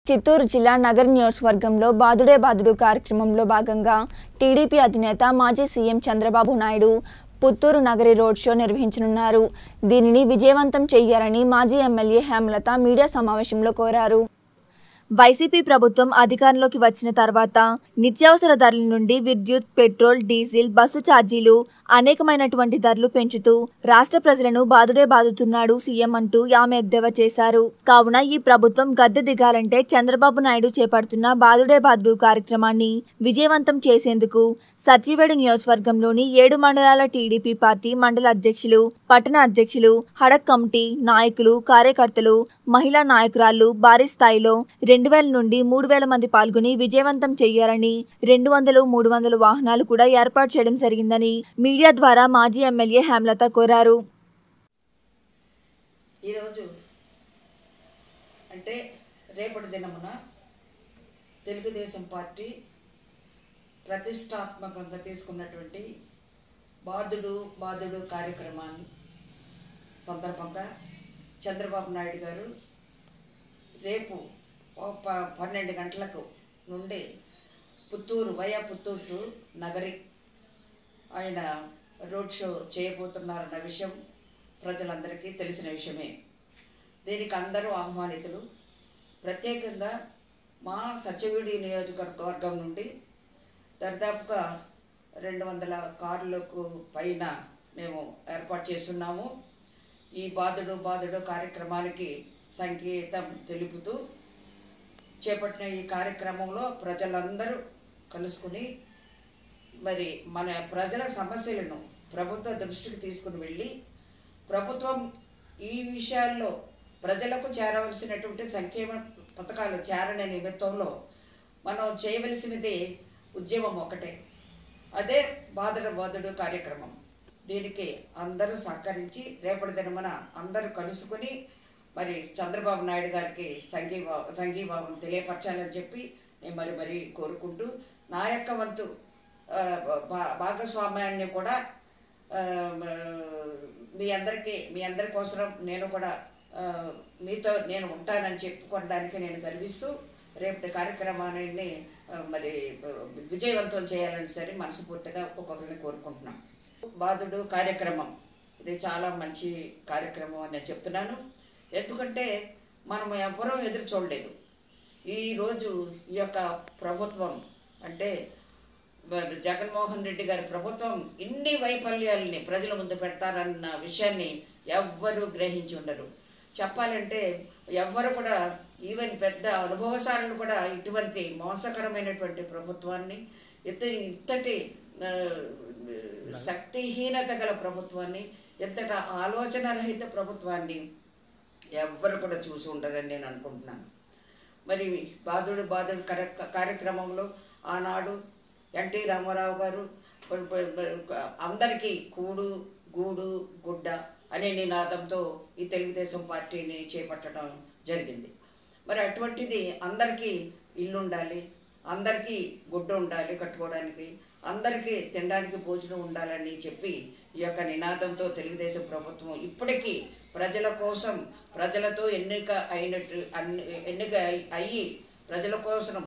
చిత్తూరు జిల్లా నగర నియోజకవర్గంలో బాదుడే బాదుడు కార్యక్రమంలో భాగంగా టీడీపీ అధినేత మాజీ CM Chandrababu Naidu Puttur Nagari road show నిర్వహించనున్నారు. దీనిని విజయవంతం చేయాలని మాజీ ఎమ్మెల్యే హేమలత మీడియా సమావేశంలో కోరారు. వైసీపీ ప్రభుత్వం అధికారంలోకి వచ్చిన తర్వాత నిత్యావసర ధరల నుండి విద్యుత్, పెట్రోల్, డీజిల్, బస్సు ఛార్జీలు అనేకమైనటువంటి ధరలు పెంచుతూ రాష్ట్ర ప్రజలను బాదుడే బాదుతున్నాడు సీఎం అంటూ ఆమె ఎద్దేవా చేశారు. కావున ఈ ప్రభుత్వం గద్దె దిగాలంటే చంద్రబాబు నాయుడు చేపడుతున్న బాదుడే బాదుడు కార్యక్రమాన్ని విజయవంతం చేసేందుకు సత్యవేడు నియోజకవర్గంలోని 7 మండలాల టీడీపీ పార్టీ మండల అధ్యక్షులు, పట్టణ అధ్యక్షులు, హడక్ కమిటీ నాయకులు, కార్యకర్తలు, మహిళా నాయకురాళ్లు భారీ స్థాయిలో 2000 నుండి 3000 మంది పాల్గొని విజయవంతం చేయాలని 200-300 వాహనాలు కూడా ఏర్పాటు చేయడం జరిగిందని మీడియా ద్వారా మాజీ ఎమ్మెల్యే హేమలత కోరారు. ఈరోజు అంటే రేపటి దినమున తెలుగుదేశం పార్టీ ప్రతిష్టాత్మకంగా తీసుకున్నటువంటి బాదుడు కార్యక్రమాన్ని సందర్భంగా చంద్రబాబు నాయుడు గారు రేపు 12 గంటలకు నుండి పుత్తూరు టు నగరి ఆయన రోడ్ షో చేయబోతున్నారన్న విషయం ప్రజలందరికీ తెలిసిన విషయమే. దీనికి అందరూ ఆహ్వానితులు. ప్రత్యేకంగా మా సత్యవేడి నియోజకవర్గం నుండి దాదాపుగా 200 కార్లకు పైన మేము ఏర్పాటు చేస్తున్నాము. ఈ బాదుడు కార్యక్రమానికి సంకేతం తెలుపుతూ చేపట్టిన ఈ కార్యక్రమంలో ప్రజలందరూ కలుసుకుని మరి మన ప్రజల సమస్యలను ప్రభుత్వ దృష్టికి తీసుకుని వెళ్ళి ప్రభుత్వం ఈ విషయాల్లో ప్రజలకు చేరవలసినటువంటి సంక్షేమ పథకాలు చేరనే నిమిత్తంలో మనం చేయవలసినది ఉద్యమం ఒకటే, అదే బాదుడు కార్యక్రమం. దీనికి అందరూ సహకరించి రేపటి దినమున అందరూ కలుసుకుని మరి చంద్రబాబు నాయుడు గారికి సంఘీభావం తెలియపరచాలని చెప్పి నేను మరి కోరుకుంటూ నా యొక్క వంతు భాగస్వామ్యాన్ని కూడా మీ అందరి కోసం నేను కూడా మీతో నేను ఉంటానని చెప్పుకోవడానికి నేను గర్విస్తూ రేపటి కార్యక్రమాన్ని మరి విజయవంతం చేయాలని సరే మనస్ఫూర్తిగా ఒక్కొక్కరిని కోరుకుంటున్నాం. బాదుడు కార్యక్రమం ఇది చాలా మంచి కార్యక్రమం అని నేను చెప్తున్నాను. ఎందుకంటే మనం ఎవ్వరూ ఎదురు చూడలేదు. ఈరోజు ఈ యొక్క ప్రభుత్వం అంటే జగన్మోహన్ రెడ్డి గారి ప్రభుత్వం ఇన్ని వైఫల్యాలని ప్రజల ముందు పెడతారన్న విషయాన్ని ఎవ్వరూ గ్రహించి ఉండరు. చెప్పాలంటే ఎవ్వరు కూడా ఈవెన్ పెద్ద అనుభవశాలులు కూడా ఇటువంటి మోసకరమైనటువంటి ప్రభుత్వాన్ని ఇంతటి శక్తిహీనత గల ప్రభుత్వాన్ని, ఎంతట ఆలోచన రహిత ప్రభుత్వాన్ని ఎవ్వరు కూడా చూసి ఉండరని నేను అనుకుంటున్నాను. మరి బాదుడు కార్యక్రమంలో ఆనాడు ఎన్టీ రామారావు గారు అందరికీ కూడు గూడు గుడ్డ అనే నినాదంతో ఈ తెలుగుదేశం పార్టీని చేపట్టడం జరిగింది. మరి అటువంటిది అందరికీ ఇల్లు ఉండాలి, అందరికీ గుడ్డ ఉండాలి కట్టుకోవడానికి, అందరికీ తినడానికి భోజనం ఉండాలని చెప్పి ఈ యొక్క నినాదంతో తెలుగుదేశం ప్రభుత్వం ఇప్పటికీ ప్రజల కోసం ప్రజలతో ఎన్నిక అయ్యి ప్రజల కోసం